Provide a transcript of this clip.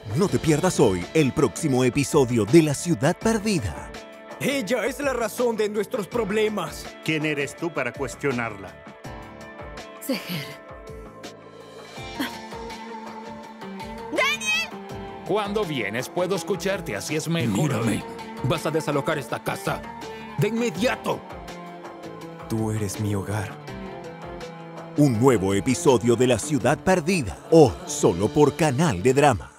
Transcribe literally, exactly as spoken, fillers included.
No te pierdas hoy el próximo episodio de La Ciudad Perdida. Ella es la razón de nuestros problemas. ¿Quién eres tú para cuestionarla? Seher. Cuando vienes puedo escucharte, así es mejor. Mírame, vas a desalojar esta casa. ¡De inmediato! Tú eres mi hogar. Un nuevo episodio de La Ciudad Perdida. Hoy solo por Canal de Drama.